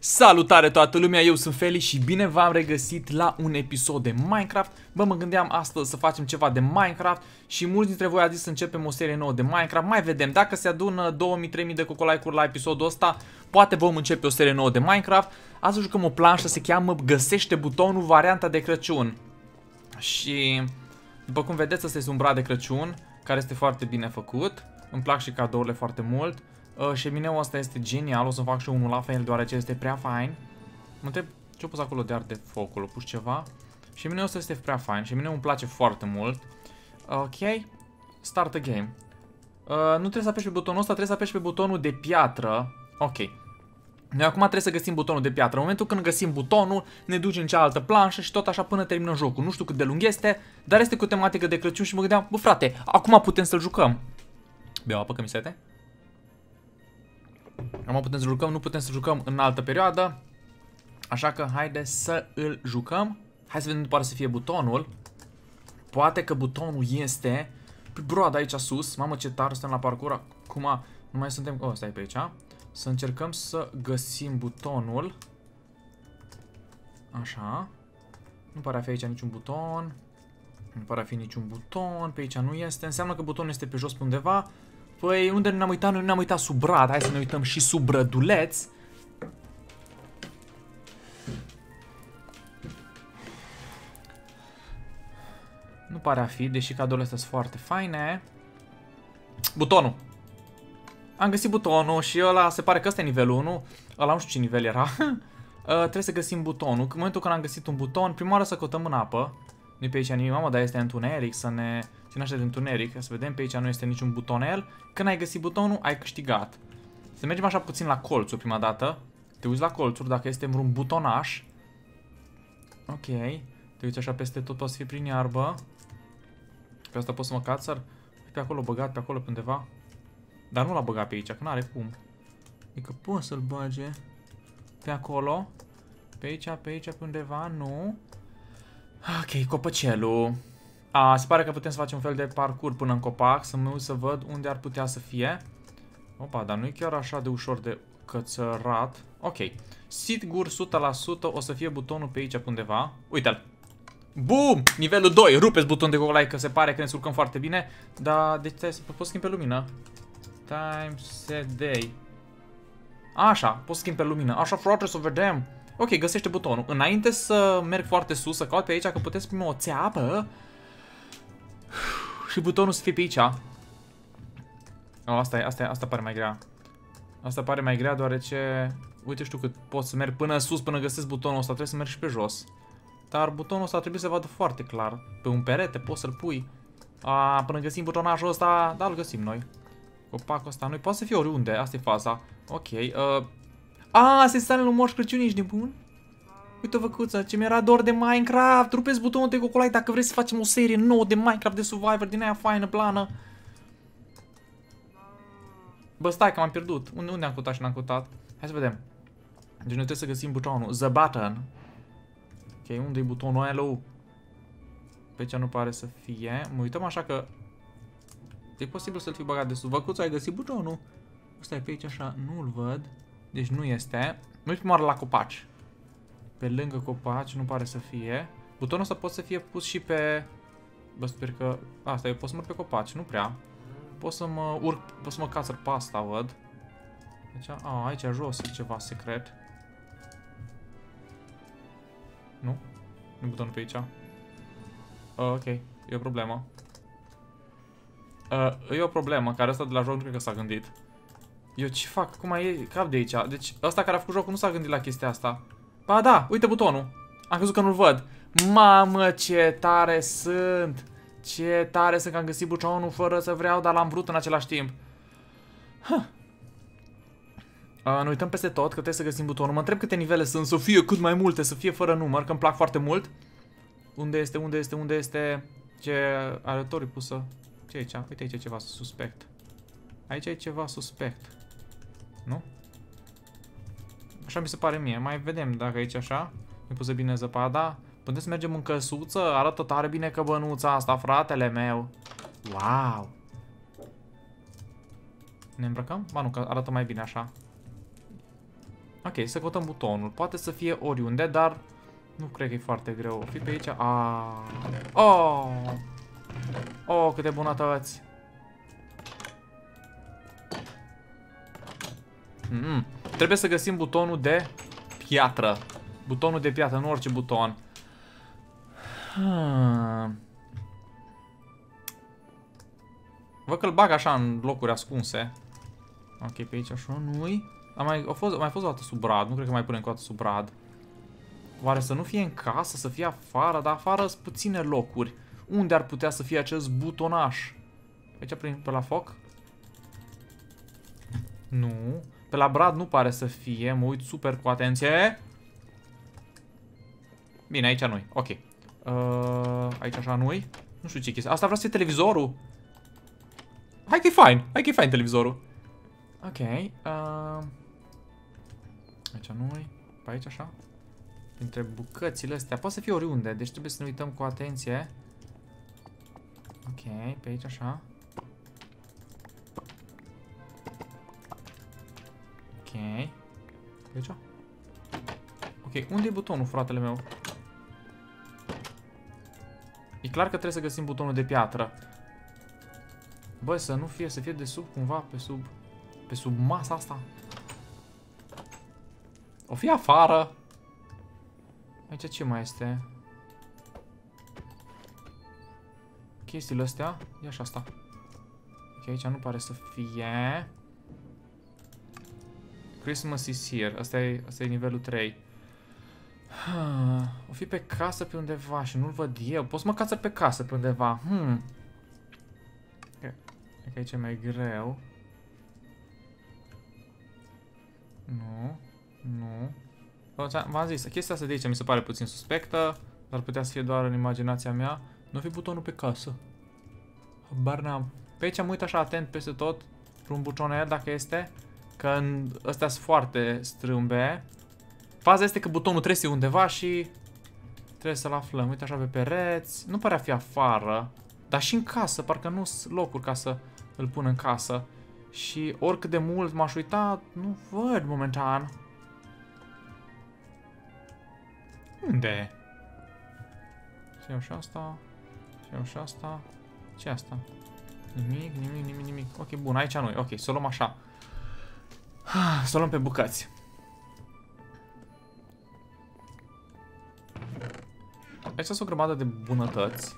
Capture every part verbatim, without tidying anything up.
Salutare toată lumea, eu sunt Feli și bine v-am regăsit la un episod de Minecraft. Bă, mă gândeam astăzi să facem ceva de Minecraft și mulți dintre voi a zis să începem o serie nouă de Minecraft. Mai vedem, dacă se adună două mii trei mii de cocolai-curi la episodul ăsta, poate vom începe o serie nouă de Minecraft. Azi jucăm o planșă, se cheamă Găsește butonul, varianta de Crăciun. Și după cum vedeți, ăsta este un brad de Crăciun, care este foarte bine făcut. Îmi plac și cadourile foarte mult. Uh, șemineul ăsta este genial, o să fac și unul la fel, deoarece este prea fain. Mă întreb ce-o pus acolo de arde focul, o pus ceva. Șemineul ăsta este prea fain, șemineul îmi place foarte mult. Ok, start the game. Uh, nu trebuie să apeși pe butonul ăsta, trebuie să apeși pe butonul de piatră. Ok. Noi acum trebuie să găsim butonul de piatră. În momentul când găsim butonul, ne ducem în cealaltă planșă și tot așa până terminăm jocul. Nu știu cât de lung este, dar este cu tematică de Crăciun și mă gândeam, bă frate, acum putem să-l jucăm. Beau apă că mi sete. Acum putem să jucăm, nu putem să jucăm în altă perioadă. Așa că haide să îl jucăm. Hai să vedem după să fie butonul. Poate că butonul este pe broadă aici sus. Mamă ce tare suntem la parcurs. Acum nu mai suntem... Oh, stai pe aici. Să încercăm să găsim butonul. Așa. Nu pare a fi aici niciun buton. Nu pare a fi niciun buton. Pe aici nu este. Înseamnă că butonul este pe jos pe undeva. Păi, unde ne-am uitat? Noi ne-am uitat sub brad. Hai să ne uităm și sub brăduleț. Nu pare a fi, deși cadourile astea sunt foarte faine. Butonul. Am găsit butonul și ăla, se pare că ăsta e nivelul unu. Ăla nu știu ce nivel era. uh, trebuie să găsim butonul. În momentul când am găsit un buton, prima oară să căutăm în apă. Nu pe aici nimic, mamă, dar este întuneric, să ne ținem așa de întuneric, să vedem, pe aici nu este niciun butonel. Când ai găsit butonul, ai câștigat. Să mergem așa puțin la colțuri prima dată. Te uiți la colțuri, dacă este un butonaș. Ok, te uiți așa peste tot, poate să fie prin iarbă. Pe asta pot să mă cațăr. Pe acolo băgat, pe acolo pe undeva. Dar nu l-a băgat pe aici, că n-are cum. Adică pot să-l bage pe acolo. Pe aici, pe aici, pe undeva, nu. Ok, copăcelul. A, se pare că putem să facem un fel de parcurs până în copac, să mă uit să văd unde ar putea să fie. Opa, dar nu e chiar așa de ușor de cățărat. Ok, sigur, o sută la sută o să fie butonul pe aici pe undeva. Uite-l. Bum! Nivelul doi, rupeți butonul de cocolai, că se pare că ne surcăm foarte bine. Dar, deci trebuie să pot schimbi pe lumină. Time set day. Așa, pot schimbi pe lumină. Așa, frate, să vedem. Ok, găsește butonul. Înainte să merg foarte sus, să caut pe aici, că puteți primi o țeapă. Și butonul să fie pe aici. Oh, asta, e, asta, e, asta pare mai grea. Asta pare mai grea deoarece... Uite, știu cât pot să merg până sus, până găsesc butonul ăsta. Trebuie să merg și pe jos. Dar butonul ăsta trebuie să vadă foarte clar. Pe un perete poți să-l pui. A, până găsim butonajul ăsta, da, îl găsim noi. Copacul ăsta nu poate să fie oriunde, asta e faza. Ok, uh... A, se stane lui Moș Crăciun, ești nebun? Uite, văcuță, ce mi-era dor de Minecraft. Rupeți butonul de cocolai dacă vreți să facem o serie nouă de Minecraft, de Survivor, din aia faină, plană. Bă, stai că m-am pierdut. Unde, unde am cutat și n-am cutat? Hai să vedem. Deci noi trebuie să găsim butonul. The button. Ok, unde e butonul ăla? Pe aici nu pare să fie. Mă uităm așa că... E posibil să-l fi băgat de sus. Văcuță, ai găsit butonul? Ăsta e pe aici așa, nu-l văd. Deci nu este. Mă uit prima oară la copaci. Pe lângă copaci nu pare să fie. Butonul ăsta poate să fie pus și pe... Bă, sper că... Asta, eu pot să merg pe copaci, nu prea. Pot să mă urc, pot să mă cațăr pe asta, văd. Deci, a, aici jos e ceva secret. Nu? Nu butonul pe aici. Uh, ok, e o problemă. Uh, e o problemă, care ăsta de la joc nu cred că s-a gândit. Eu ce fac? Cum e cap de aici? Deci ăsta care a făcut jocul nu s-a gândit la chestia asta. Ba da, uite butonul. Am crezut că nu-l văd. Mamă, ce tare sunt. Ce tare sunt că am găsit butonul fără să vreau, dar l-am vrut în același timp. Huh. Uh, ne uităm peste tot, că trebuie să găsim butonul. Mă întreb câte nivele sunt, să fie cât mai multe, să fie fără număr, că îmi plac foarte mult. Unde este, unde este, unde este? Ce aleatoriu pusă? Ce e aici? Uite aici e ceva suspect. Aici e ceva suspect. Nu? Așa mi se pare mie. Mai vedem dacă aici așa. E pusă bine zăpada. Putem să mergem în căsuță? Arată tare bine căbănuța asta, fratele meu. Wow! Ne îmbrăcăm? Ba nu, că arată mai bine așa. Ok, să căutăm butonul. Poate să fie oriunde, dar nu cred că e foarte greu. O fi pe aici. Ah. Oh! Oh, câte bunătăți! Mm -mm. Trebuie să găsim butonul de piatră. Butonul de piatră, nu orice buton. Hmm. Văd că-l bag așa în locuri ascunse. Ok, pe aici așa nu-i. Am mai, a fost, mai fost o dată sub brad. Nu cred că mai punem cu o dată sub brad. Oare să nu fie în casă, să fie afară? Dar afară sunt puține locuri. Unde ar putea să fie acest butonaș? Aici prin, pe la foc? Nu. Pe la brad nu pare să fie. Mă uit super cu atenție. Bine, aici nu-i. Ok. Uh, aici așa nu-i. Nu știu ce chestia. Asta vrea să fie televizorul. Hai că e fain. Hai că e fain televizorul. Ok. Uh, aici nu-i. Pe aici așa. Dintre bucățile astea. Poate să fie oriunde. Deci trebuie să ne uităm cu atenție. Ok. Pe aici așa. Ok. Pe aici? Ok. Unde e butonul, fratele meu? E clar că trebuie să găsim butonul de piatră. Băi, să nu fie, să fie de sub cumva, pe sub, pe sub masa asta. O fi afară. Aici ce mai este? Chestiile astea. Ia și asta. Ok, aici nu pare să fie. Christmas is here. Asta e, asta e nivelul trei. O fi pe casă pe undeva și nu-l văd eu. Pot să mă cață pe casă pe undeva. Hmm. Okay. E că aici e mai greu. Nu. Nu. V-am zis, chestia asta de aici mi se pare puțin suspectă. Dar putea să fie doar în imaginația mea. Nu fi butonul pe casă. Habar n-am. Pe aici am uit așa atent peste tot. Vreun butonel dacă este. Că ăstea sunt foarte strâmbe. Faza este că butonul trebuie să fie undeva și trebuie să-l aflăm. Uite așa pe pereți. Nu părea fi afară. Dar și în casă. Parcă nu sunt locuri ca să îl pun în casă. Și oricât de mult m-aș uita, nu văd momentan. Unde? Și iau și asta. Și iau și asta. Ce asta? Nimic, nimic, nimic, nimic. Ok, bun, aici nu e. Ok, să o luăm așa. Să o luăm pe bucăți. Aici sunt o grămadă de bunătăți.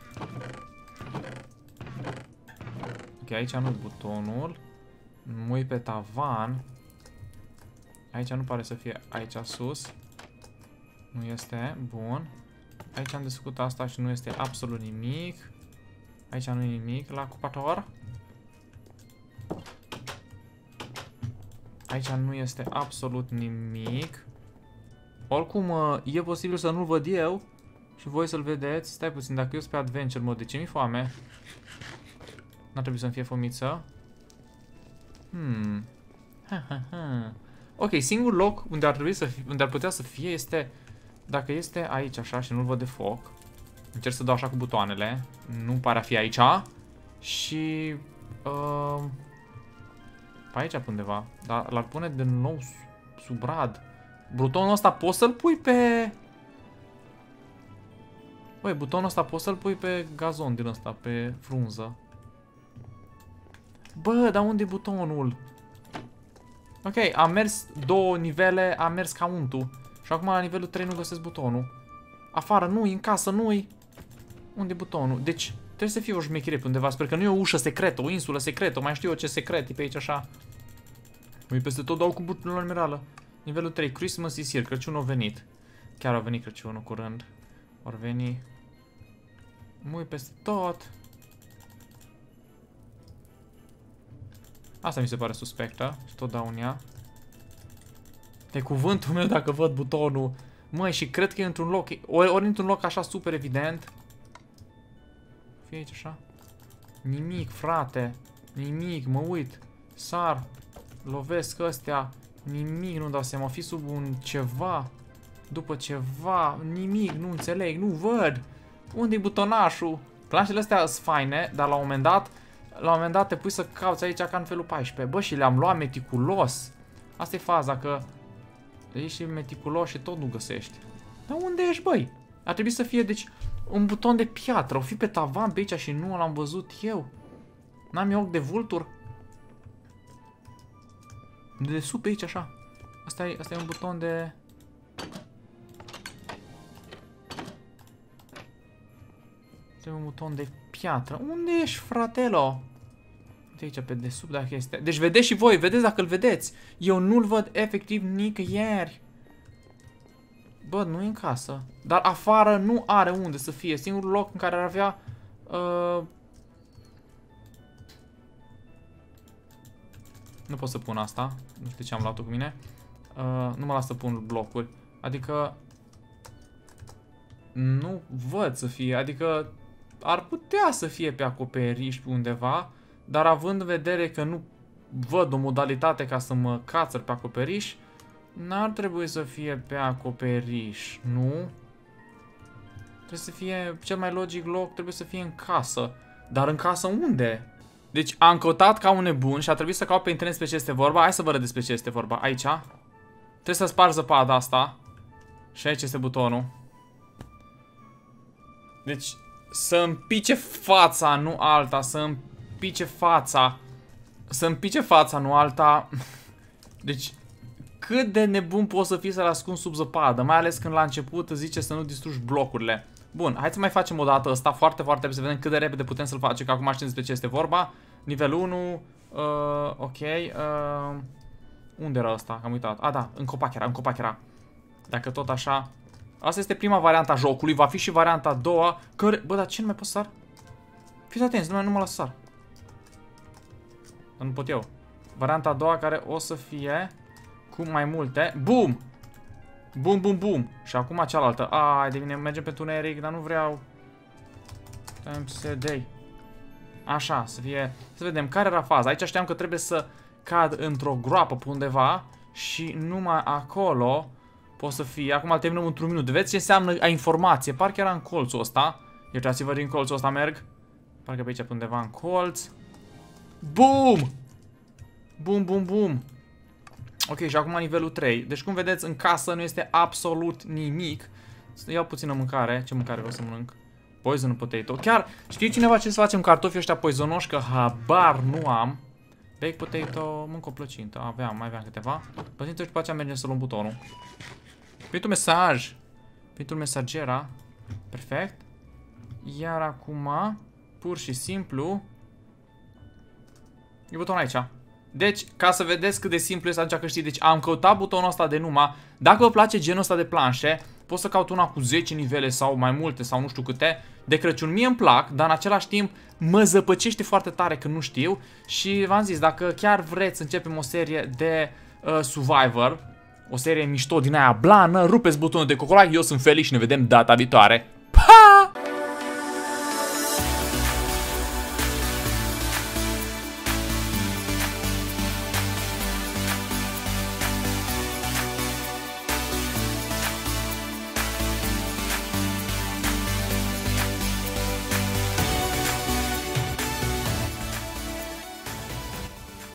Ok, aici nu butonul. Mă uit pe tavan. Aici nu pare să fie. Aici sus. Nu este. Bun. Aici am desfăcut asta și nu este absolut nimic. Aici nu e nimic la cupator. Aici nu este absolut nimic. Oricum, e posibil să nu-l văd eu și voi să-l vedeți. Stai puțin, dacă eu sunt pe adventure mode, de ce mi-e foame? N-ar trebui să-mi fie fomiță. Hmm. Ha, ha, ha. Ok, singurul loc unde ar trebui să fie, unde ar putea să fie este dacă este aici așa și nu-l văd de foc. Încerc să dau așa cu butoanele. Nu pare a fi aici. Și uh, pe aici pe undeva. Dar l-ar pune de nou sub brad. Butonul ăsta poți să-l pui pe... Băi, butonul ăsta poți să-l pui pe gazon din ăsta, pe frunză. Bă, dar unde e butonul? Ok, am mers două nivele, am mers ca untul. Și acum la nivelul trei nu găsesc butonul. Afară, nu-i, în casă, nu-i. Unde e butonul? Deci, trebuie să fie o șmecherie pe undeva. Sper că nu e o ușă secretă, o insulă secretă. Mai știu eu ce secret e pe aici așa. Ui, peste tot dau cu butonul la numerală. Nivelul trei, Christmas is here, Crăciunul a venit. Chiar a venit Crăciunul curând. Or veni. Mui peste tot. Asta mi se pare suspectă și tot dau în ea. De cuvântul meu dacă văd butonul. Măi, și cred că e într-un loc. Ori, ori într-un loc așa super evident. Fie aici așa. Nimic, frate. Nimic, mă uit. Sar. Lovesc ăstea. Nimic, nu dau seama. O fi sub un ceva. După ceva. Nimic, nu înțeleg, nu văd. Unde-i butonașul? Planșele astea sunt faine, dar la un moment dat, la un moment dat te pui să cauți aici ca în felul paisprezece. Bă, și le-am luat meticulos. Asta e faza, că Ești meticulos și tot nu găsești. Dar unde ești, băi? Ar trebui să fie, deci, un buton de piatră. O fi pe tavan pe aici și nu l-am văzut eu. N-am eu ochi de vultur? De sub pe aici, așa. Asta e, asta e un buton de... Asta e un buton de piatră. Unde ești, fratelo? Uite aici pe desubt dacă este. Deci vedeți și voi, vedeți dacă îl vedeți. Eu nu-l văd efectiv nicăieri. Bă, nu e în casă. Dar afară nu are unde să fie. Singurul loc în care ar avea... Uh... Nu pot să pun asta. Nu știu ce am luat-o cu mine. Uh, nu mă las să pun blocuri. Adică... Nu văd să fie. Adică... Ar putea să fie pe acoperiș pe undeva. Dar având în vedere că nu văd o modalitate ca să mă cațăr pe acoperiș, n-ar trebui să fie pe acoperiș, nu? Trebuie să fie, cel mai logic loc, trebuie să fie în casă. Dar în casă unde? Deci am căutat ca un nebun și a trebuit să caut pe internet despre ce este vorba. Hai să vă arăt despre ce este vorba. Aici. Trebuie să sparg zăpada asta. Și aici este butonul. Deci să împice fața, nu alta. Să împice fața. Să împice fața, nu alta. Deci cât de nebun poți să fii să-l ascunzi sub zăpadă. Mai ales când la început zice să nu distrugi blocurile. Bun, hai să mai facem o dată ăsta foarte, foarte repede, să vedem cât de repede putem să-l facem, că acum știm despre ce este vorba. Nivel unu, uh, ok, uh, unde era ăsta? Am uitat. A, da, în copac era, în copac era. Dacă tot așa... Asta este prima variantă a jocului, va fi și varianta a doua, care... Bă, dar ce nu mai pot să sar? Fiți atenți, nu, nu mă las să sar. Dar nu pot eu. Varianta a doua care o să fie cu mai multe. Boom! Bum, bum, bum. Și acum cealaltă. Ai de mine, mergem pe tuneric, dar nu vreau. M S D. Așa, să fie... Să vedem care era faza. Aici știam că trebuie să cad într-o groapă pe undeva și numai acolo pot să fie. Acum îl terminăm într-un minut. Vedeți ce înseamnă a informație? Parcă era în colțul ăsta. Uitați-vă din colțul ăsta merg. Parcă pe aici pe undeva în colț. Boom! Bum, bum, bum. Ok, și acum nivelul trei. Deci cum vedeți, în casă nu este absolut nimic. Să iau puțină mâncare. Ce mâncare vreau să mănânc? Poison potato. Chiar știi cineva ce să facem cartofii ăștia poizonoși? Că habar nu am. Baked potato, mânc o plăcintă. Aveam, mai aveam câteva. Plăcintă și după aceea mergem să luăm butonul. Pentru mesaj. Pentru mesagera. Perfect. Iar acum, pur și simplu, e butonul aici. Deci, ca să vedeți cât de simplu este atunci că știi, deci am căutat butonul ăsta de numai. Dacă vă place genul ăsta de planșe, pot să caut una cu zece nivele sau mai multe sau nu știu câte. De Crăciun mie îmi plac, dar în același timp mă zăpăcește foarte tare că nu știu. Și v-am zis, dacă chiar vreți să începem o serie de uh, Survivor, o serie mișto din aia blană, rupeți butonul de cocolac, eu sunt Felix și ne vedem data viitoare.